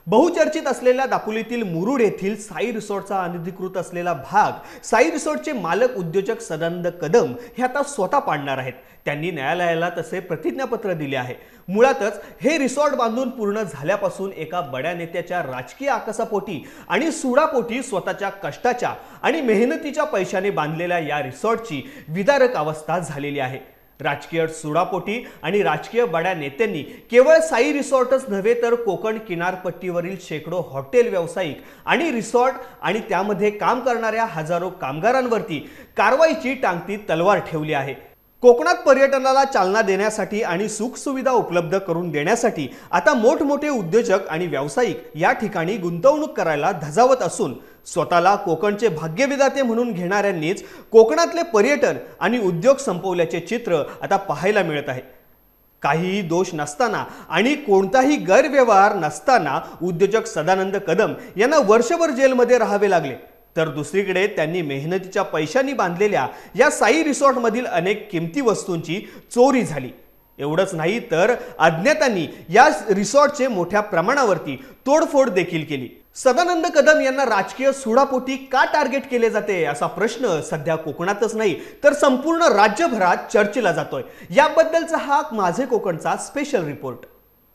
बहुचर्चित असलेल्या दापोलीतील मुरुड येथील साई रिसॉर्टचा अनधिकृत असलेला भाग साई रिसॉर्टचे मालक उद्योजक सदानंद कदम हे आता स्वतः पाडणार आहेत। त्यांनी न्यायालयाला तसे प्रतिज्ञापत्र दिले आहे। मुळातच हे रिसॉर्ट बांधून पूर्ण झाल्यापासून एका बड्या नेत्याच्या राजकीय आकसापोटी आणि सुडापोटी स्वतःच्या कष्टाच्या आणि मेहनतीच्या पैशाने बांधलेल्या या रिसॉर्टची विदारक अवस्था झालेली आहे। राजकीय सुडापोटी आणि राजकीय बड्या नेत्यांनी केवळ साई रिसॉर्टच नव्हे तर कोकण किनारपट्टीवरील शेकडो हॉटेल व्यावसायिक आणि रिसॉर्ट आणि त्यामध्ये काम करणाऱ्या हजारो कामगारांवरती कारवाईची टांगती तलवार ठेवली आहे। कोकणात पर्यटनाला चालना देण्यासाठी आणि सुखसुविधा उपलब्ध करून देण्यासाठी आता मोठमोठे उद्योजक आणि व्यावसायिक या ठिकाणी गुंतवणूक करायला धजावत असून स्वतःला कोकणचे भाग्यविधाते म्हणून घेणाऱ्यांनीच कोकणातले पर्यटन आणि उद्योग संपवल्याचे चित्र आता पाहायला मिळत आहे। काहीही दोष नसताना आणि कोणताही गैरव्यवहार नसताना उद्योजक सदानंद कदम यांना वर्षभर जेलमध्ये राहावे लागले, तर दुसरीकडे त्यांनी मेहनतीच्या पैशांनी बांधलेल्या या साई रिसॉर्टमधील अनेक किमती वस्तूंची चोरी झाली। एवढंच नाही तर अज्ञातांनी या रिसॉर्टचे मोठ्या प्रमाणावरती तोडफोड देखील केली। सदानंद कदम यांना राजकीय सुडापोटी का टार्गेट केले जाते असा प्रश्न सध्या कोकणातच नाही तर संपूर्ण राज्यभरात चर्चेला जातोय। याबद्दलचा हा माझे कोकणचा स्पेशल रिपोर्ट।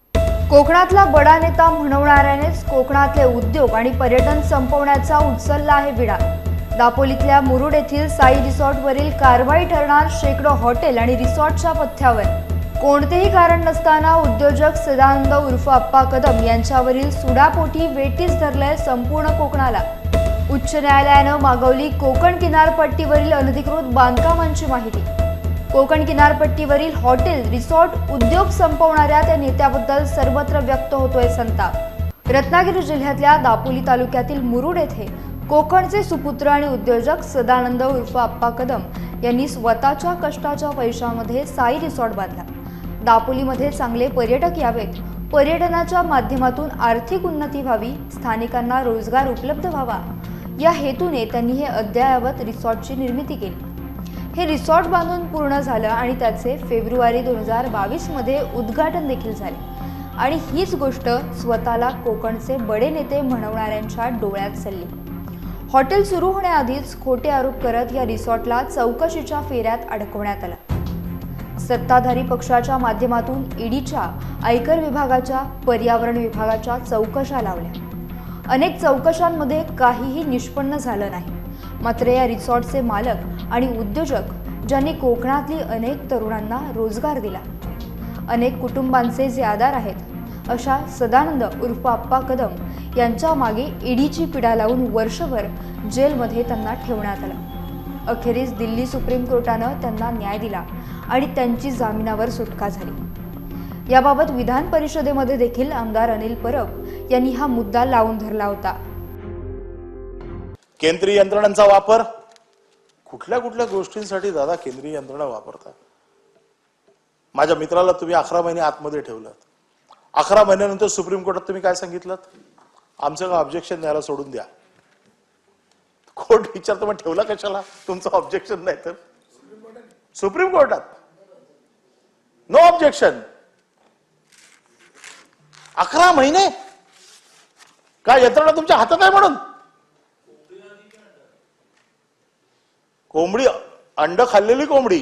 कोकणातला बडा नेता म्हणवणाऱ्यानेच कोकणातले उद्योग आणि पर्यटन संपवण्याचा उचलला आहे विडा। दापोलीतल्या मुरुड येथील साई रिसॉर्टवरील कारवाई ठरणार शेकडो हॉटेल आणि रिसॉर्टच्या पथ्यावर। कोणतेही कारण नसताना उद्योजक सदानंद उर्फ अप्पा कदम यांच्यावरील सुडापोटी वेटीस धरलंय संपूर्ण कोकणाला। उच्च न्यायालयानं मागवली कोकण किनारपट्टीवरील अनधिकृत बांधकामांची माहिती। कोकण किनारपट्टीवरील हॉटेल रिसॉर्ट उद्योग संपवणाऱ्या त्या नेत्याबद्दल सर्वत्र व्यक्त होतोय संताप। रत्नागिरी जिल्ह्यातल्या दापोली तालुक्यातील मुरुड येथे कोकणचे सुपुत्र आणि उद्योजक सदानंद उर्फ अप्पा कदम यांनी स्वतःच्या कष्टाच्या पैशामध्ये साई रिसॉर्ट बांधला। दापोलीमध्ये चांगले पर्यटक यावेत, पर्यटनाच्या माध्यमातून आर्थिक उन्नती व्हावी, स्थानिकांना रोजगार उपलब्ध व्हावा या हेतूने त्यांनी हे अद्ययावत रिसॉर्टची निर्मिती केली। हे रिसॉर्ट बांधून पूर्ण झालं आणि त्याचे फेब्रुवारी 2022 मध्ये उद्घाटन देखील झाले आणि हीच गोष्ट स्वतःला कोकणचे बडे नेते म्हणवणाऱ्यांच्या डोळ्यात चालली। हॉटेल सुरू होण्याआधीच खोटे आरोप करत या रिसॉर्टला चौकशीच्या फेऱ्यात अडकवण्यात आलं। सत्ताधारी पक्षाच्या माध्यमातून ईडीच्या, आयकर विभागाच्या, पर्यावरण विभागाच्या चौकशा लावल्या। अनेक चौकशांमध्ये काहीही निष्पन्न झालं नाही। मात्र या रिसॉर्टचे मालक आणि उद्योजक ज्यांनी कोकणातली अनेक तरुणांना रोजगार दिला, अनेक कुटुंबांचे जे आधार आहेत, अशा सदानंद उर्फ अप्पा कदम यांच्या मागे ईडीची पिडा लावून वर्षभर जेलमध्ये त्यांना ठेवण्यात आलं। अखेरीस दिल्ली सुप्रीम कोर्टानं त्यांना न्याय दिला आणि त्यांची जामिनावर सुटका झाली। याबाबत विधान परिषदेमध्ये देखील आमदार अनिल परब यांनी हा मुद्दा लावून धरला होता। केंद्रीय यंत्रणांचा वापर कुठल्या कुठल्या गोष्टींसाठी दादा केंद्रीय यंत्रणा वापरतात। माझ्या मित्राला तुम्ही 11 महिने आतमध्ये ठेवलं, 11 महिन्यानंतर सुप्रीम कोर्टात तुम्ही काय सांगितलं? आमचं का ऑब्जेक्शन द्यायला सोडून द्या। कोर्ट विचारतो मग ठेवला कशाला? तुमचं ऑब्जेक्शन नाही तर सुप्रीम कोर्टात नो ऑब्जेक्शन। 11 महिने काय यंत्रणा तुमच्या हातात आहे म्हणून? कोंबडी, अंड खाल्लेली कोंबडी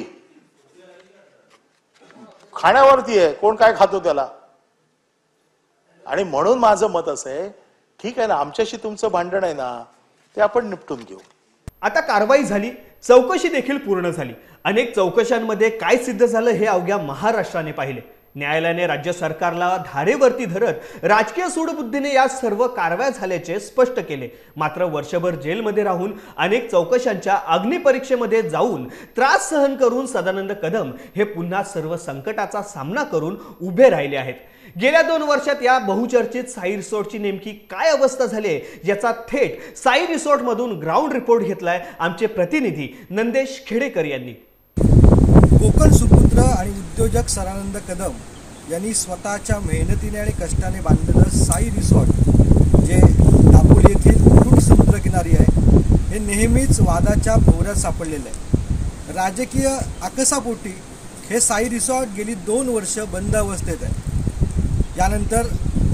खाण्यावरती आहे, कोण काय खातो त्याला। आणि म्हणून माझं मत असं आहे, ठीक आहे ना, आमच्याशी तुमचं भांडण आहे ना, ते आपण निपटून घेऊ। आता कारवाई झाली, चौकशी देखील पूर्ण झाली। अनेक चौकशांमध्ये काय सिद्ध झालं हे अवघ्या महाराष्ट्राने पाहिले। न्यायालयाने राज्य सरकारला धारेवरती धरत राजकीय सूडबुद्धीने या सर्व कारवाया झाल्याचे स्पष्ट केले। मात्र वर्षभर जेलमध्ये राहून अनेक चौकशांच्या अग्निपरीक्षेमध्ये जाऊन त्रास सहन करून सदानंद कदम हे पुन्हा सर्व संकटाचा सामना करून उभे राहिले आहेत। गेल्या 2 वर्षात या बहुचर्चित साई रिसॉर्टची नेमकी काय अवस्था झाली याचा थेट साई रिसॉर्ट मधून ग्राउंड रिपोर्ट घेतलाय आमचे प्रतिनिधी नंदेश खेडेकर यांनी। कोकण सुपुत्र आणि उद्योजक सदानंद कदम यांनी स्वतःच्या मेहनतीने आणि कष्टाने बांधलेलं साई रिसॉर्ट, जे दापोली येथील मुरुड समुद्रकिनारी आहे, हे नेहमीच वादाच्या भोवऱ्यात सापडलेलं आहे। राजकीय आकसापोटी हे साई रिसॉर्ट गेली 2 वर्ष बंद अवस्थेत आहे। यानंतर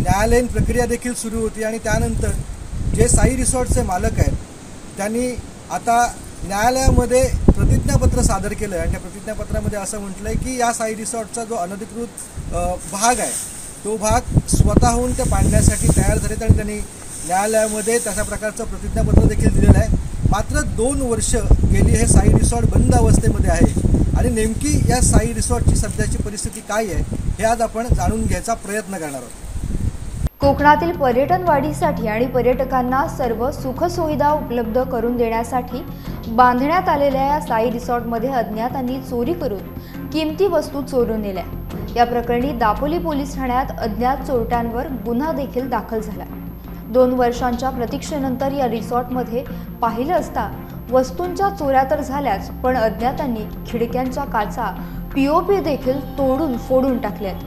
न्यायालयीन प्रक्रिया देखील सुरू होती आणि त्यानंतर जे साई रिसॉर्टचे मालक आहेत त्यांनी आता न्यायालयामध्ये प्रतिज्ञापत्र सादर केलं आणि त्या प्रतिज्ञापत्रामध्ये असं म्हटलं आहे की या साई रिसॉर्टचा जो अनधिकृत भाग आहे तो भाग स्वतःहून ते पाडण्यासाठी तयार झालेत आणि त्यांनी न्यायालयामध्ये तशा प्रकारचं प्रतिज्ञापत्र देखील दिलेलं आहे. मात्र 2 वर्ष गेली हे साई रिसॉर्ट बंद अवस्थेमध्ये आहे आणि नेमकी या साई रिसॉर्टची सध्याची परिस्थिती काय आहे हे आज आपण जाणून घ्यायचा प्रयत्न करणार आहोत. कोकणातील पर्यटन वाढीसाठी आणि पर्यटकांना सर्व सुखसुविधा उपलब्ध करून देण्यासाठी बांधण्यात आलेल्या या साई रिसॉर्टमध्ये अज्ञातांनी चोरी करून किमती वस्तू चोरून नेल्या. या प्रकरणी दापोली पोलीस ठाण्यात अज्ञात चोरट्यांवर गुन्हा देखील दाखल झाला. 2 वर्षांच्या प्रतीक्षेनंतर या रिसॉर्टमध्ये पाहिलं असता वस्तूंच्या चोऱ्या तर झाल्याच, पण अज्ञातांनी खिडक्यांच्या काचा POP देखील तोडून फोडून टाकल्यात.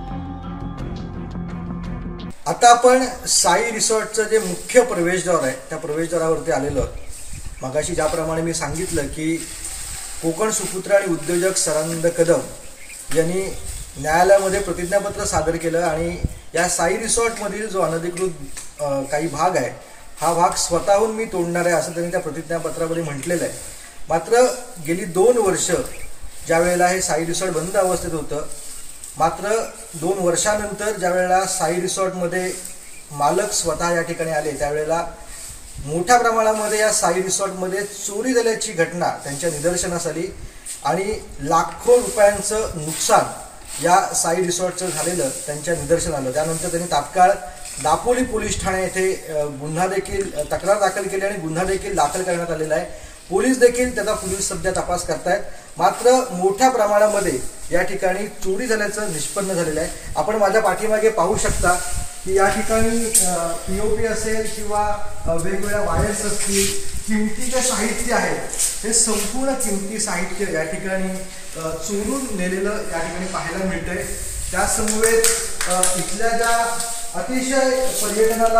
आता आपण साई रिसॉर्टचं जे मुख्य प्रवेशद्वार आहे त्या प्रवेशद्वारावरती आलेलो आहोत. मगाशी ज्याप्रमाणे मी सांगितलं की कोकण सुपुत्र आणि उद्योजक सदानंद कदम यांनी न्यायालयामध्ये प्रतिज्ञापत्र सादर केलं आणि या साई रिसॉर्टमधील जो अनधिकृत काही भाग आहे हा भाग स्वतःहून मी तोडणार आहे असं त्यांनी त्या प्रतिज्ञापत्रामध्ये म्हटलेलं आहे. मात्र गेली 2 वर्ष ज्या वेळेला हे साई रिसॉर्ट बंद अवस्थेत होतं, मात्र 2 वर्षानंतर ज्या वेळेला साई रिसॉर्टमध्ये मालक स्वतः या ठिकाणी आले त्यावेळेला मोठ्या प्रमाणामध्ये या साई रिसॉर्टमध्ये चोरी झाल्याची घटना त्यांच्या निदर्शनास आली आणि लाखो रुपयांचं नुकसान या साई रिसॉर्टचं झालेलं त्यांच्या निदर्शनास आलं. त्यानंतर त्यांनी तात्काळ दापोली पोलीस ठाणे येथे गुन्हा देखील तक्रार दाखल केली आणि गुन्हा देखील दाखल करण्यात आलेला आहे. पोलीस देखील त्याचा पोलीस सध्या तपास करतायत. मात्र मोठ्या प्रमाणामध्ये या ठिकाणी चोरी झाल्याचं निष्पन्न झालेलं आहे. आपण माझ्या पाठीमागे पाहू शकता की या ठिकाणी POP असेल किंवा वेगवेगळ्या वायर्स असतील, किमतीचे साहित्य आहे हे संपूर्ण किमती साहित्य या ठिकाणी चोरून नेलेलं या ठिकाणी पाहायला मिळतंय. त्यासमवेत इथल्या ज्या अतिशय पर्यटनाला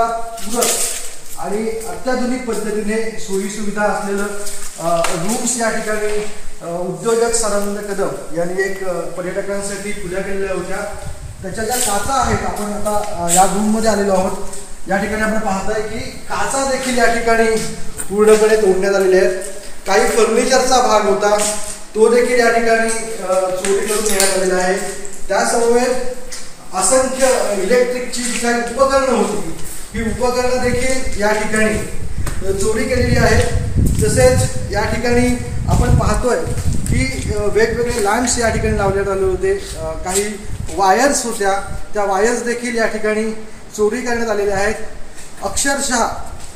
पूरक आणि अत्याधुनिक पद्धतीने सोयीसुविधा असलेलं रूम्स या ठिकाणी उद्योजक सदानंद कदम यांनी एक पर्यटकांसाठी खुल्या केलेल्या होत्या. त्याच्या ज्या काचा आहेत, आपण आता या रूममध्ये आलेलो आहोत, या ठिकाणी आपण पाहताय की काचा देखील या ठिकाणी पूर्णपणे तोडण्यात आलेले आहेत. काही फर्निचरचा भाग होता तो देखील या ठिकाणी चोरी करून नेण्यात आलेला आहे. त्यासमवेत असंख्य इलेक्ट्रिकची जी काही उपकरणं होती ही उपकरणं देखील या ठिकाणी चोरी केलेली आहेत. तसेच या ठिकाणी आपण पाहतोय की वेगवेगळे लॅम्प्स या ठिकाणी लावण्यात आले होते. काही वायर्स होत्या, त्या वायर्स देखील या ठिकाणी चोरी करण्यात आलेल्या आहेत. अक्षरशः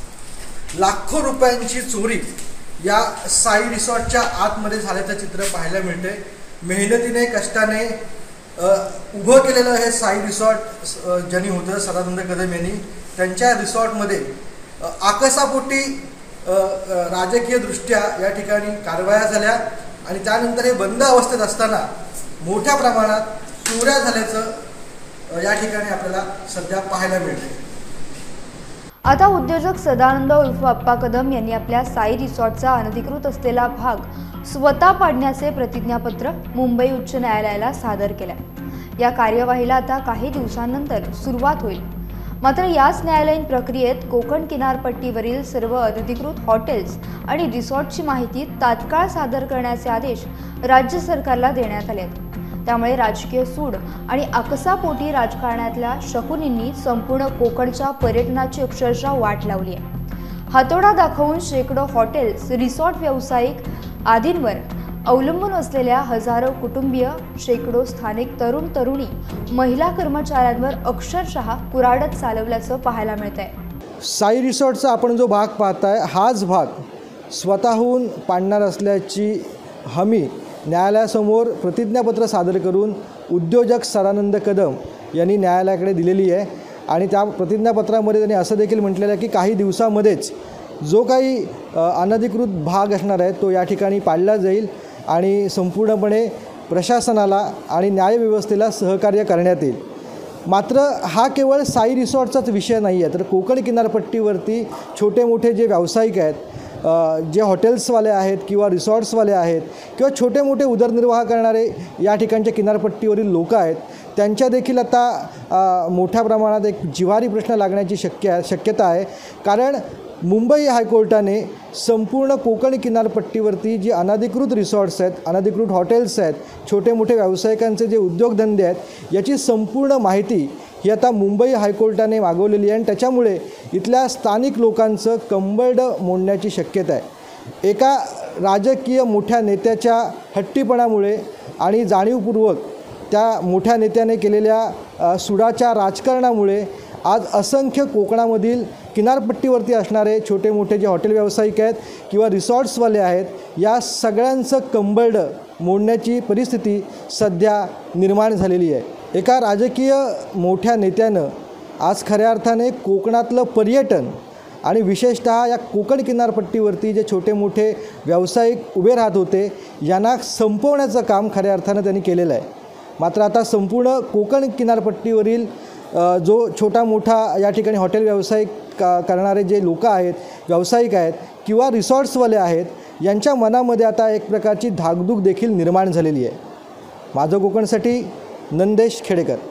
लाखो रुपयांची चोरी या साई रिसॉर्टच्या आतमध्ये झाल्याचं चित्र पाहायला मिळते. मेहनतीने कष्टाने उभं केलेलं हे साई रिसॉर्ट ज्यांनी होतं सदानंद कदम यांनी, त्यांच्या रिसॉर्टमध्ये आकसापोटी राजकीय दृष्ट्या या ठिकाणी कारवाया झाल्या आणि त्यानंतर हे बंद अवस्थेत असताना मोठ्या प्रमाणात चोऱ्या झाल्याचं या ठिकाणी आपल्याला सध्या पाहायला मिळते. आता उद्योजक सदानंद उर्फ अप्पा कदम यांनी आपल्या साई रिसॉर्टचा अनधिकृत असलेला भाग स्वतः पाडण्याचे प्रतिज्ञापत्र मुंबई उच्च न्यायालयाला सादर केले. या कार्यवाहीला आता काही दिवसांनंतर सुरुवात होईल. मात्र याच न्यायालयीन प्रक्रियेत कोकण किनारपट्टीवरील सर्व अनधिकृत हॉटेल्स आणि रिसॉर्टची माहिती तात्काळ सादर करण्याचे आदेश राज्य सरकारला देण्यात आले आहेत. त्यामुळे राजकीय सूड आणि आकसापोटी राजकारणातल्या शकुनींनी संपूर्ण कोकणच्या पर्यटनाची अक्षरशः वाट लावली आहे. हातोडा दाखवून शेकडो हॉटेल्स, रिसॉर्ट व्यावसायिक आदींवर अवलंबून असलेल्या हजारो कुटुंबीय, शेकडो स्थानिक तरुण तरुणी, महिला कर्मचाऱ्यांवर अक्षरशः कुऱ्हाडत चालवल्याचं पाहायला मिळतंय. साई रिसॉर्टचा आपण जो भाग पाहताय हाच भाग स्वतःहून पाडणार असल्याची हमी न्यायालयासमोर प्रतिज्ञापत्र सादर करून उद्योजक सदानंद कदम यांनी न्यायालयाकडे दिलेली आहे. आणि त्या प्रतिज्ञापत्रामध्ये त्यांनी असं देखील म्हटलेलं आहे की काही दिवसामध्येच जो काही अनधिकृत भाग असणार आहे तो या ठिकाणी पाडला जाईल आणि संपूर्णपणे प्रशासनाला आणि न्यायव्यवस्थेला सहकार्य करण्यात येईल. मात्र हा केवळ साई रिसॉर्टचाच विषय नाही आहे, तर कोकण किनारपट्टीवरती छोटे मोठे जे व्यावसायिक आहेत, जे हॉटेल्सवाले आहेत किंवा रिसॉर्ट्सवाले आहेत किंवा छोटे मोठे उदरनिर्वाह करणारे या ठिकाणच्या किनारपट्टीवरील लोक आहेत, त्यांच्या देखील आता मोठ्या प्रमाणात एक जिव्हारी प्रश्न लागण्याची शक्यता आहे. कारण मुंबई हायकोर्टाने संपूर्ण कोकण किनारपट्टीवरती जी अनधिकृत रिसॉर्ट्स आहेत, अनधिकृत हॉटेल्स आहेत, छोटे मोठे व्यावसायिकांचे जे उद्योगधंदे आहेत, याची संपूर्ण माहिती ही आता मुंबई हायकोर्टाने मागवलेली आहे आणि त्याच्यामुळे इथल्या स्थानिक लोकांचं कंबरड मोडण्याची शक्यता आहे. एका राजकीय मोठ्या नेत्याच्या हट्टीपणामुळे आणि जाणीवपूर्वक त्या मोठ्या नेत्याने केलेल्या सुडाच्या राजकारणामुळे आज असंख्य कोकणामधील किनारपट्टीवरती असणारे छोटे मोठे जे हॉटेल व्यावसायिक आहेत किंवा रिसॉर्ट्सवाले आहेत, या सगळ्यांचं कंबरड मोडण्याची परिस्थिती सध्या निर्माण झालेली आहे. एका राजकीय मोठ्या नेत्यानं आज खऱ्या अर्थाने कोकणातलं पर्यटन आणि विशेषतः या कोकण किनारपट्टीवरती जे छोटे मोठे व्यावसायिक उभे राहत होते यांना संपवण्याचं काम खऱ्या अर्थानं त्यांनी केलेलं आहे. मात्र आता संपूर्ण कोकण किनारपट्टीवरील जो छोटा मोठा या ठिकाणी हॉटेल व्यावसायिक करणारे जे लोक आहेत, व्यावसायिक आहेत किंवा रिसॉर्ट्सवाले आहेत, यांच्या मनामध्ये आता एक प्रकारची धाकधूक देखील निर्माण झालेली आहे. माझं कोकणसाठी नंदेश खेडेकर.